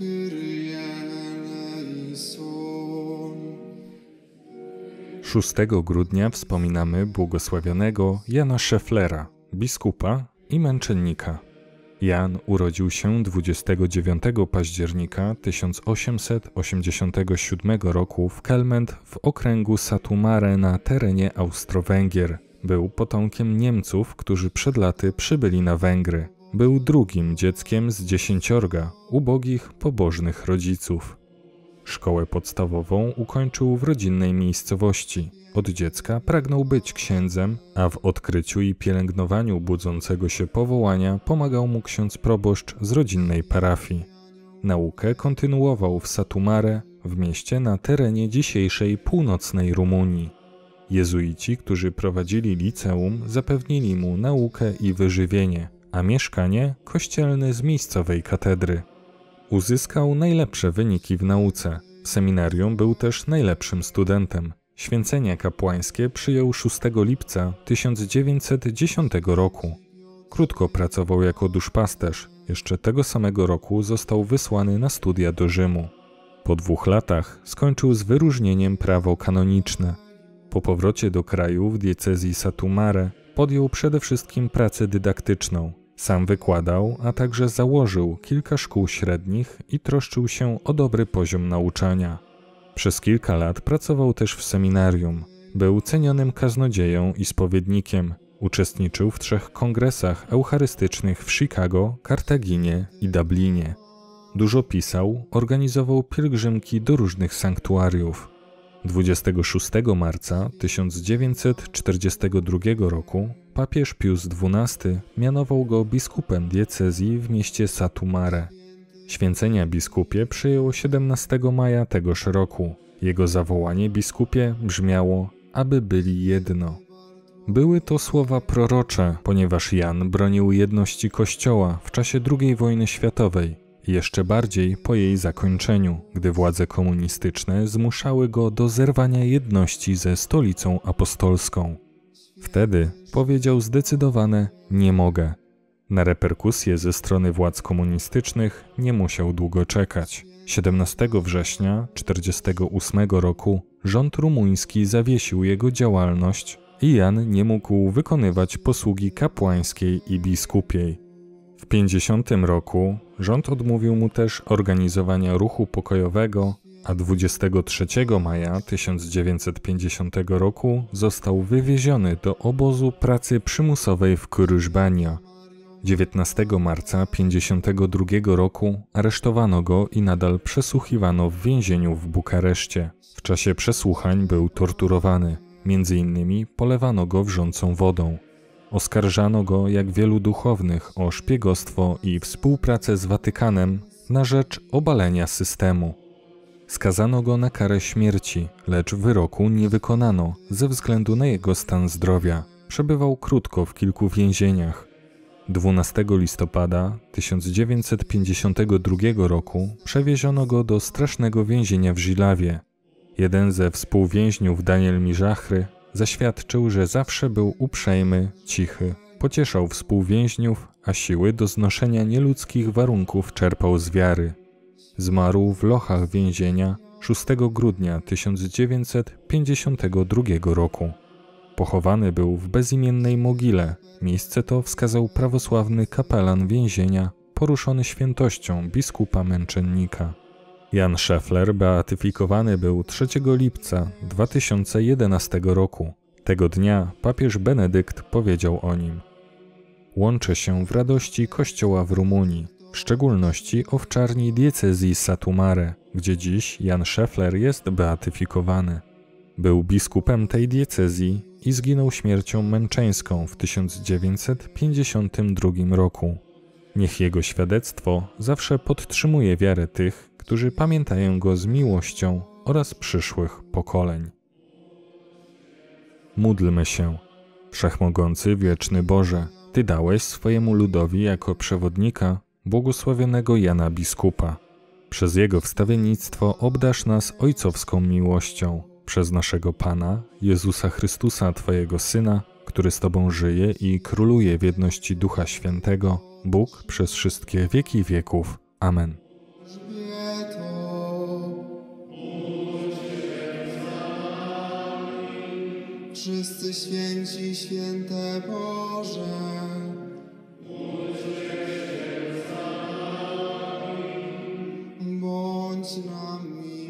Szóstego grudnia wspominamy błogosławionego Jana Szeflera, biskupa i męczennika. Jan urodził się 29 października 1887 roku w Kelmend w okręgu Satu Mare na terenie Austro-Węgier. Był potomkiem Niemców, którzy przed laty przybyli na Węgry. Był drugim dzieckiem z 10 ubogich, pobożnych rodziców. Szkołę podstawową ukończył w rodzinnej miejscowości. Od dziecka pragnął być księdzem, a w odkryciu i pielęgnowaniu budzącego się powołania pomagał mu ksiądz proboszcz z rodzinnej parafii. Naukę kontynuował w Satu Mare, w mieście na terenie dzisiejszej północnej Rumunii. Jezuici, którzy prowadzili liceum, zapewnili mu naukę i wyżywienie, a mieszkanie kościelne z miejscowej katedry. Uzyskał najlepsze wyniki w nauce. W seminarium był też najlepszym studentem. Święcenia kapłańskie przyjął 6 lipca 1910 roku. Krótko pracował jako duszpasterz. Jeszcze tego samego roku został wysłany na studia do Rzymu. Po 2 latach skończył z wyróżnieniem prawo kanoniczne. Po powrocie do kraju w diecezji Satu Mare podjął przede wszystkim pracę dydaktyczną. Sam wykładał, a także założył kilka szkół średnich i troszczył się o dobry poziom nauczania. Przez kilka lat pracował też w seminarium. Był cenionym kaznodzieją i spowiednikiem. Uczestniczył w 3 kongresach eucharystycznych w Chicago, Kartaginie i Dublinie. Dużo pisał, organizował pielgrzymki do różnych sanktuariów. 26 marca 1942 roku papież Pius XII mianował go biskupem diecezji w mieście Satu Mare. Święcenia biskupie przyjął 17 maja tegoż roku. Jego zawołanie biskupie brzmiało: aby byli jedno. Były to słowa prorocze, ponieważ Jan bronił jedności Kościoła w czasie II wojny światowej, jeszcze bardziej po jej zakończeniu, gdy władze komunistyczne zmuszały go do zerwania jedności ze Stolicą Apostolską. Wtedy powiedział zdecydowane: nie mogę. Na reperkusje ze strony władz komunistycznych nie musiał długo czekać. 17 września 1948 roku rząd rumuński zawiesił jego działalność i Jan nie mógł wykonywać posługi kapłańskiej i biskupiej. W 50 roku rząd odmówił mu też organizowania ruchu pokojowego, a 23 maja 1950 roku został wywieziony do obozu pracy przymusowej w Kurużbania. 19 marca 1952 roku aresztowano go i nadal przesłuchiwano w więzieniu w Bukareszcie. W czasie przesłuchań był torturowany. Między innymi polewano go wrzącą wodą. Oskarżano go, jak wielu duchownych, o szpiegostwo i współpracę z Watykanem na rzecz obalenia systemu. Skazano go na karę śmierci, lecz wyroku nie wykonano ze względu na jego stan zdrowia. Przebywał krótko w kilku więzieniach. 12 listopada 1952 roku przewieziono go do strasznego więzienia w Žilavie. Jeden ze współwięźniów, Daniel Miżachry, zaświadczył, że zawsze był uprzejmy, cichy, pocieszał współwięźniów, a siły do znoszenia nieludzkich warunków czerpał z wiary. Zmarł w lochach więzienia 6 grudnia 1952 roku. Pochowany był w bezimiennej mogile. Miejsce to wskazał prawosławny kapelan więzienia, poruszony świętością biskupa męczennika. Jan Szefler beatyfikowany był 3 lipca 2011 roku. Tego dnia papież Benedykt powiedział o nim: łączę się w radości Kościoła w Rumunii, w szczególności owczarni diecezji Satu Mare, gdzie dziś Jan Szefler jest beatyfikowany. Był biskupem tej diecezji i zginął śmiercią męczeńską w 1952 roku. Niech jego świadectwo zawsze podtrzymuje wiarę tych, którzy pamiętają go z miłością oraz przyszłych pokoleń. Módlmy się. Wszechmogący, wieczny Boże, Ty dałeś swojemu ludowi jako przewodnika błogosławionego Jana biskupa. Przez jego wstawiennictwo obdarz nas ojcowską miłością. Przez naszego Pana, Jezusa Chrystusa, Twojego Syna, który z Tobą żyje i króluje w jedności Ducha Świętego, Bóg przez wszystkie wieki wieków. Amen. wszyscy święci, święte Boże. Bądź nami.